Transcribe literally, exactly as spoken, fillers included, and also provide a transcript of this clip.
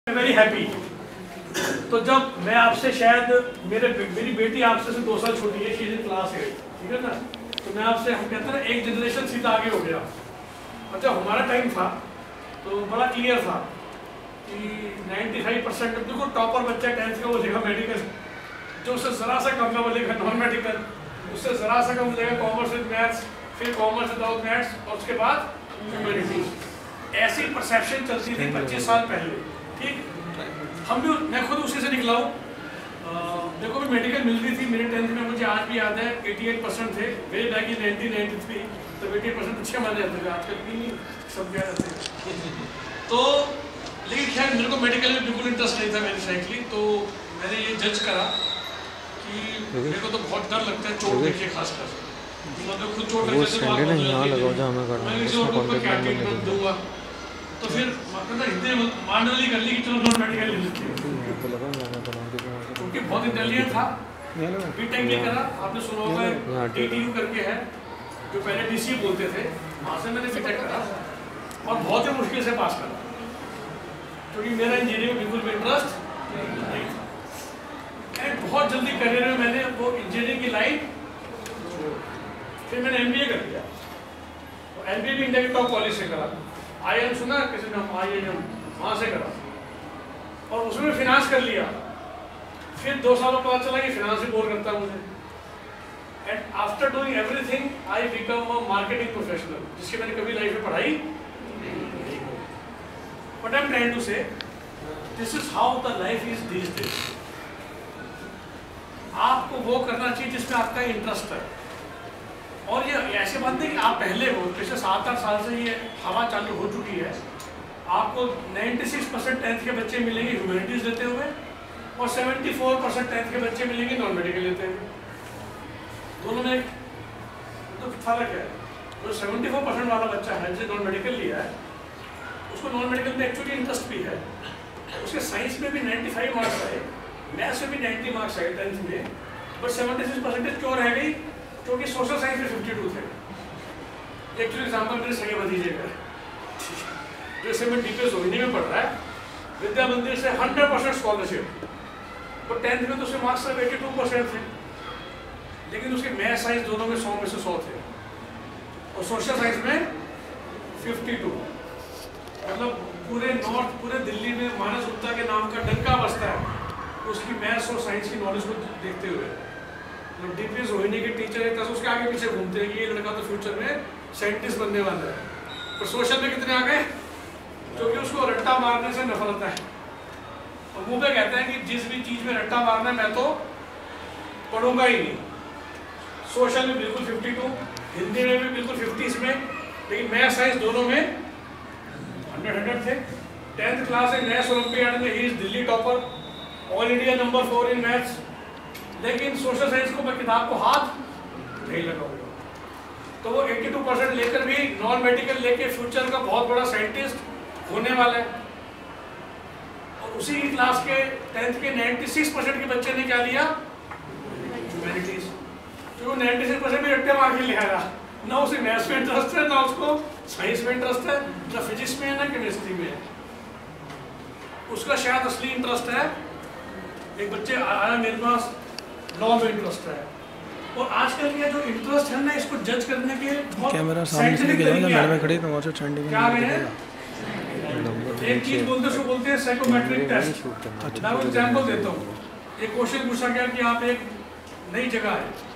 Very happy. तो जब मैं आपसे शायद मेरे मेरी बेटी आपसे से दो साल छोटी है, she is in class eight, ठीक है ना, तो मैं आपसे हम कहते हैं ना एक जनरेशन सीधा आगे हो गया। और जब हमारा टाइम था तो बड़ा क्लियर था कि पचानवे परसेंट बिल्कुल टॉपर बच्चा टेंथ का वो लेगा मेडिकल, जो उससे ज़रा सा कम है वो लेगा नॉन मेडिकल, उससे ज़रा सा कम लेगा कॉमर्स विद मैथ्स, फिर कॉमर्स विदाउट मैथ्स और उसके बाद ह्यूमैनिटीज। ऐसी परसेप्शन चलती थी पच्चीस साल पहले, ठीक। हम भी, मैं खुद उसी से निकला हूँ। मेरे को भी मेडिकल मिल रही थी मेरे टेंथ में, मुझे आज भी याद है अठासी परसेंट थे way back in nineteen ninety three, तो अस्सी परसेंट अच्छे माने जाते थे, आजकल भी नहीं सब क्या रहते हैं। तो लेकिन खैर मेरे को मेडिकल में बिल्कुल इंटरेस्ट नहीं था मेरी साइकिली, तो मैंने ये जज करा कि मेरे को तो बहुत डर लगता है चोट देख के, खासकर मतलब खुद चोट लग जाए तो दूंगा, तो फिर मतलब हिंदी मांडली कर ली कि चलो नॉन मेडिकल ले लेते हैं, क्योंकि बहुत इंटेलिजेंट था। बीटेक भी करा, आपने सुना होगा टीटीयू करके है जो पहले डीसी बोलते थे, वहाँ से मैंने बीटेक करा और बहुत ही मुश्किल से पास करा, क्योंकि मेरा इंजीनियरिंग में बिल्कुल भी इंटरेस्ट नहीं था। एंड बहुत जल्दी करियर में मैंने वो इंजीनियरिंग की लाइन, फिर मैंने एमबीए कर लिया। एमबीए भी इंडिया के टॉप कॉलेज से करा, आई एम सुना किसी ने, आई एम वहाँ से करा और उसमें फिनांस कर लिया। फिर दो सालों बाद चला कि फिनांस भी बोर करता मुझे। And after doing everything I become a marketing professional, जिसकी मैंने कभी लाइफ में पढ़ाई नहीं। But I am trying to say this is how the life is these days. आपको वो करना चाहिए जिसमें आपका इंटरेस्ट है, और ये ऐसे बात नहीं कि आप पहले हो, पिछले सात आठ साल से ये हवा चालू हो चुकी है। आपको छियानवे परसेंट टेंथ के बच्चे मिलेंगे ह्यूमैनिटीज लेते हुए और चौहत्तर परसेंट टेंथ के बच्चे मिलेंगे नॉन मेडिकल लेते हुए। दोनों में तो फर्क है। जो चौहत्तर परसेंट वाला बच्चा है जिसने नॉन मेडिकल लिया है, उसको नॉन मेडिकल में एक्चुअली इंटरेस्ट भी है, उसके साइंस में भी पचानवे मार्क्स आए, मैथ्स में भी नब्बे मार्क्स आए टेंथ में, बट छिहत्तर परसेंटेज क्यों रह गई? क्योंकि सोशल साइंस में बावन थे। एक्चुअली एग्जाम्पल मेरे सगे भतीजे का, जैसे मैं डीपीएस रोहिणी में पढ़ रहा है, विद्या मंदिर से हंड्रेड परसेंट स्कॉलरशिप, तो टेंथ में तो उसके मार्क्स सिर्फ बयासी परसेंट थे, लेकिन उसके मैथ साइंस दोनों में सौ में से सौ थे और सोशल साइंस में बावन। मतलब पूरे नॉर्थ, पूरे दिल्ली में मानस गुप्ता के नाम का डंका बजता है उसकी मैथ्स और साइंस की नॉलेज को देखते हुए। डीपीएस रोहिणी के टीचर एक तरह से उसके आगे पीछे घूमते हैं कि ये लड़का तो फ्यूचर में साइंटिस्ट बनने वाला है, पर सोशल में कितने आ गए? क्योंकि उसको रट्टा मारने से नफरत है और मुंह पे कहते हैं कि जिस भी चीज में रट्टा मारना है मैं तो पढ़ूंगा ही नहीं। सोशल में बिल्कुल बावन, हिंदी में भी बिल्कुल पचास में, लेकिन मैथ साइंस दोनों में हंड्रेड हंड्रेड थे। टेंथ क्लास में मैथ्स ओलंपियाड में ही is Delhi topper, all India number four in maths, लेकिन सोशल साइंस को मैं किताब को हाथ नहीं लगाऊंगा। तो वो बयासी परसेंट लेकर भी नॉन मेडिकल लेके फ्यूचर का बहुत बड़ा साइंटिस्ट होने वाला है। और उसी क्लास के टेंथ के छियानवे परसेंट के बच्चे ने क्या लिया? ह्यूमैनिटीज। तो छियानवे परसेंट भी रट्टे मार के ले आया, ना उसे मैथ्स में इंटरेस्ट है, ना उसको साइंस में इंटरेस्ट है, ना फिजिक्स में है, ना केमिस्ट्री में है। उसका शायद असली इंटरेस्ट है, एक बच्चे आया मेरे पास लॉ में इंटरेस्ट है, और आजकल ये जो इंटरेस्ट है ना, इसको जज करने के कैमरा सामने से लेके जाओ ना, मैं खड़े तो वहां से ठंडी में क्या है। एक चीज बोलते हैं, उसको बोलते हैं साइकोमेट्रिक टेस्ट। मैं एग्जांपल देता हूँ। एक क्वेश्चन पूछा गया कि आप एक नई जगह है,